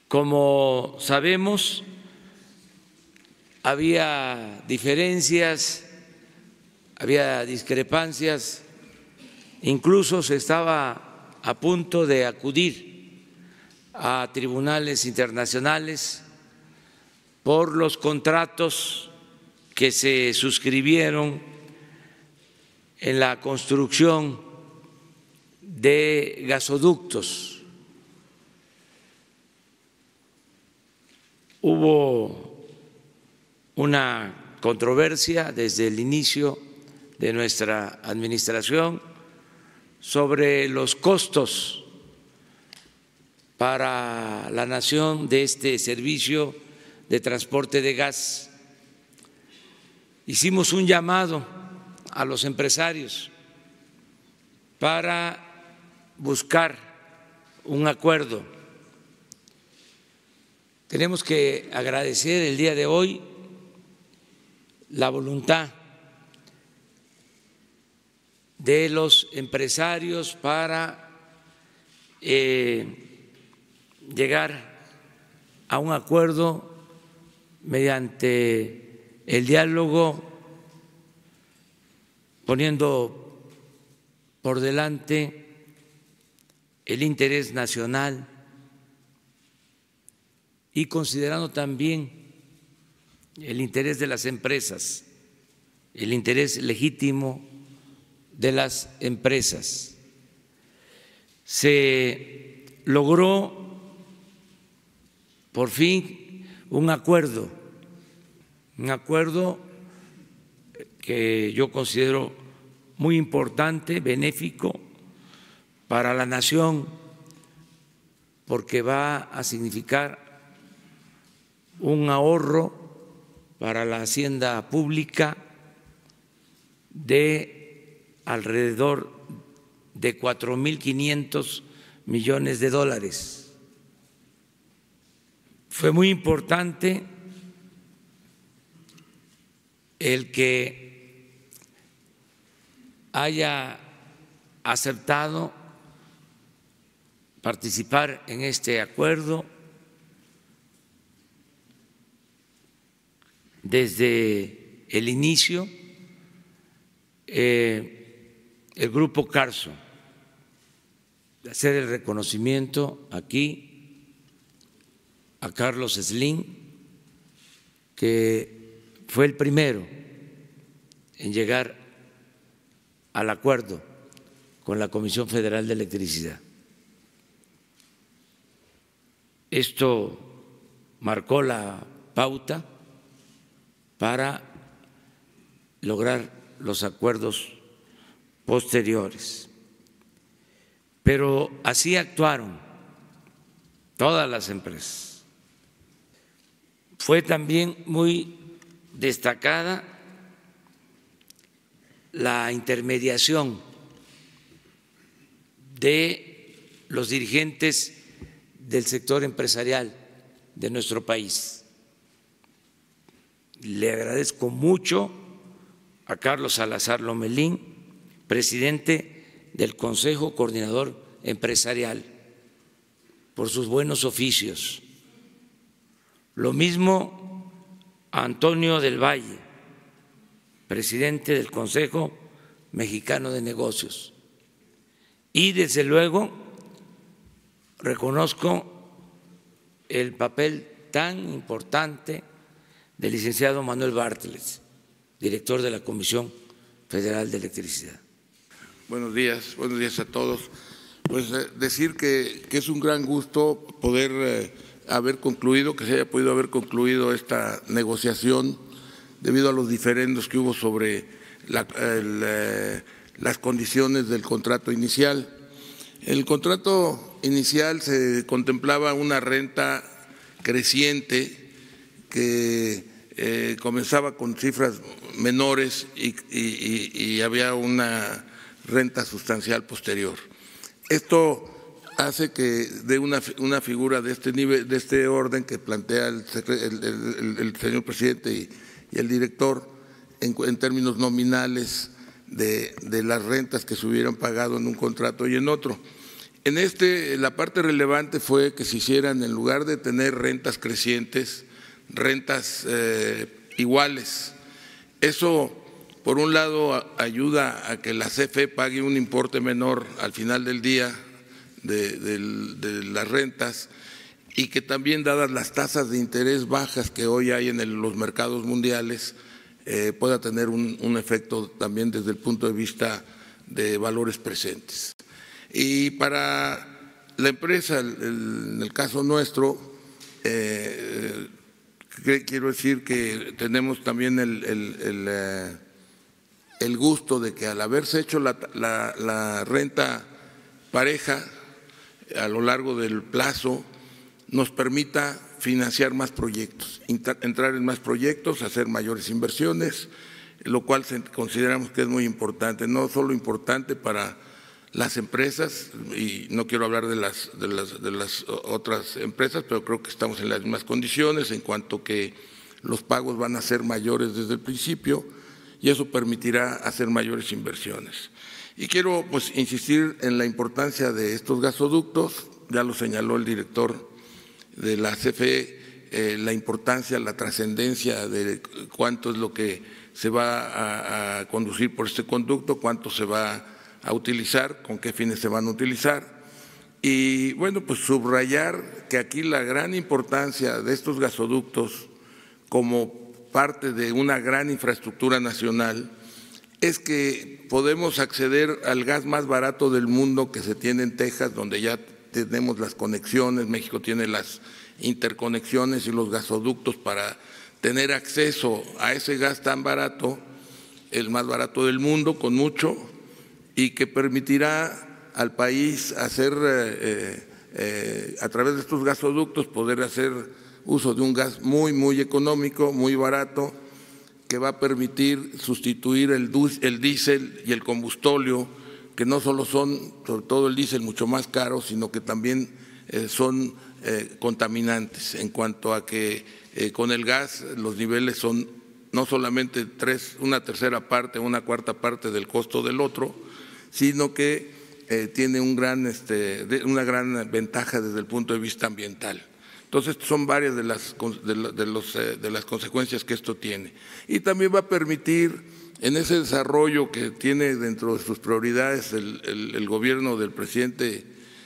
Como sabemos, había diferencias, había discrepancias, incluso se estaba a punto de acudir a tribunales internacionales por los contratos que se suscribieron en la construcción de gasoductos. Hubo una controversia desde el inicio de nuestra administración sobre los costos para la nación de este servicio de transporte de gas. Hicimos un llamado a los empresarios para buscar un acuerdo. Tenemos que agradecer el día de hoy la voluntad de los empresarios para llegar a un acuerdo mediante el diálogo, poniendo por delante el interés nacional y considerando también el interés de las empresas, el interés legítimo de las empresas. Se logró por fin un acuerdo que yo considero muy importante, benéfico para la nación, porque va a significar un ahorro para la hacienda pública de alrededor de 4.500 millones de dólares. Fue muy importante el que haya aceptado participar en este acuerdo desde el inicio el Grupo Carso, hacer el reconocimiento aquí a Carlos Slim, que fue el primero en llegar al acuerdo con la Comisión Federal de Electricidad. Esto marcó la pauta para lograr los acuerdos posteriores. Pero así actuaron todas las empresas. Fue también muy destacada la intermediación de los dirigentes del sector empresarial de nuestro país. Le agradezco mucho a Carlos Salazar Lomelín, presidente del Consejo Coordinador Empresarial, por sus buenos oficios. Lo mismo a Antonio del Valle, presidente del Consejo Mexicano de Negocios. Y desde luego reconozco el papel tan importante del licenciado Manuel Bartlett, director de la Comisión Federal de Electricidad. Buenos días a todos. Pues decir que es un gran gusto poder haber concluido, que se haya podido haber concluido esta negociación debido a los diferendos que hubo sobre las condiciones del contrato inicial. El contrato inicial se contemplaba una renta creciente que comenzaba con cifras menores y había una renta sustancial posterior. Esto hace que de una figura de este nivel, de este orden que plantea el señor presidente y el director en términos nominales de las rentas que se hubieran pagado en un contrato y en otro. La parte relevante fue que se hicieran, en lugar de tener rentas crecientes, rentas iguales. Eso, por un lado, ayuda a que la CFE pague un importe menor al final del día de las rentas, y que también, dadas las tasas de interés bajas que hoy hay en los mercados mundiales, pueda tener un efecto también desde el punto de vista de valores presentes. Y para la empresa, en el caso nuestro, quiero decir que tenemos también el gusto de que, al haberse hecho la renta pareja a lo largo del plazo, nos permita financiar más proyectos, entrar en más proyectos, hacer mayores inversiones, lo cual consideramos que es muy importante, no solo importante para las empresas, y no quiero hablar de las otras empresas, pero creo que estamos en las mismas condiciones en cuanto que los pagos van a ser mayores desde el principio, y eso permitirá hacer mayores inversiones. Y quiero insistir en la importancia de estos gasoductos, ya lo señaló el director de la CFE, la importancia, la trascendencia de cuánto es lo que se va a conducir por este conducto, cuánto se va a utilizar, con qué fines se van a utilizar. Y bueno, pues subrayar que aquí la gran importancia de estos gasoductos como parte de una gran infraestructura nacional es que podemos acceder al gas más barato del mundo que se tiene en Texas, donde ya tenemos las conexiones, México tiene las interconexiones y los gasoductos para tener acceso a ese gas tan barato, el más barato del mundo, con mucho, y que permitirá al país hacer, a través de estos gasoductos, poder hacer uso de un gas muy económico, muy barato, que va a permitir sustituir el diésel y el combustóleo, que no solo son, sobre todo el diésel, mucho más caros, sino que también son contaminantes, en cuanto a que con el gas los niveles son no solamente una tercera parte, una cuarta parte del costo del otro, sino que tiene una gran ventaja desde el punto de vista ambiental. Entonces, son varias de las consecuencias que esto tiene. Y también va a permitir, en ese desarrollo que tiene dentro de sus prioridades el gobierno del presidente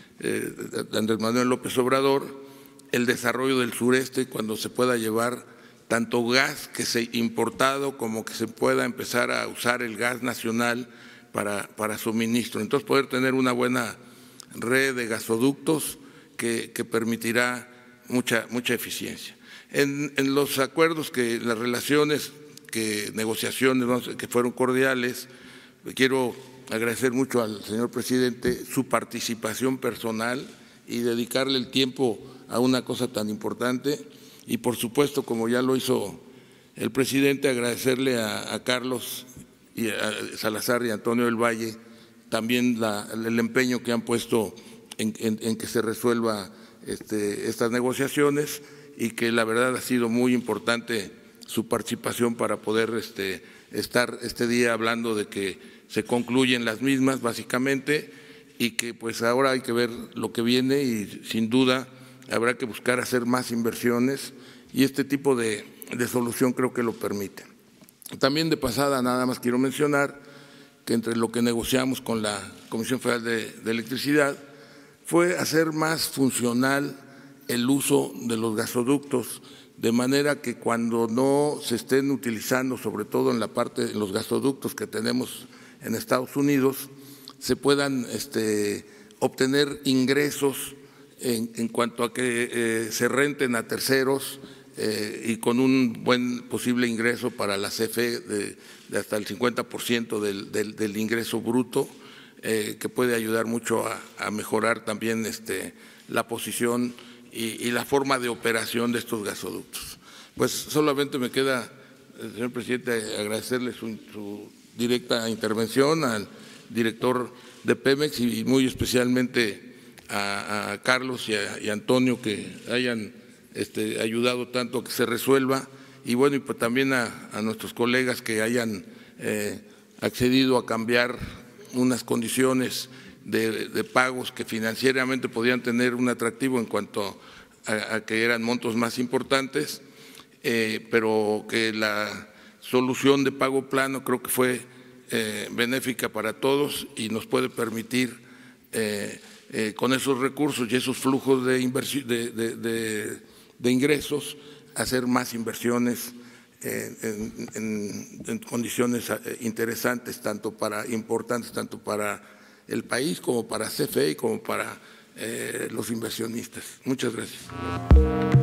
Andrés Manuel López Obrador, el desarrollo del sureste, cuando se pueda llevar tanto gas que se importado como que se pueda empezar a usar el gas nacional para suministro. Entonces, poder tener una buena red de gasoductos que permitirá mucha eficiencia. En los acuerdos, las relaciones, negociaciones que fueron cordiales, quiero agradecer mucho al señor presidente su participación personal y dedicarle el tiempo a una cosa tan importante. Y por supuesto, como ya lo hizo el presidente, agradecerle a Carlos y a Salazar y a Antonio del Valle también el empeño que han puesto en que se resuelva estas negociaciones, y que la verdad ha sido muy importante su participación para poder estar este día hablando de que se concluyen las mismas básicamente, y que pues ahora hay que ver lo que viene, y sin duda habrá que buscar hacer más inversiones, y este tipo de solución creo que lo permite. También de pasada nada más quiero mencionar que entre lo que negociamos con la Comisión Federal de Electricidad fue hacer más funcional el uso de los gasoductos, de manera que cuando no se estén utilizando, sobre todo en la parte de los gasoductos que tenemos en Estados Unidos, se puedan obtener ingresos en cuanto a que se renten a terceros, y con un buen posible ingreso para la CFE de hasta el 50% del ingreso bruto, que puede ayudar mucho a mejorar también la posición y la forma de operación de estos gasoductos. Pues solamente me queda, señor presidente, agradecerle su directa intervención al director de Pemex, y muy especialmente a Carlos y a Antonio, que hayan ayudado tanto a que se resuelva, y bueno, y pues también a nuestros colegas que hayan accedido a cambiar unas condiciones de pagos que financieramente podían tener un atractivo en cuanto a que eran montos más importantes, pero que la solución de pago plano creo que fue benéfica para todos y nos puede permitir con esos recursos y esos flujos de ingresos hacer más inversiones en condiciones interesantes, importantes tanto para el país como para CFE y como para los inversionistas. Muchas gracias.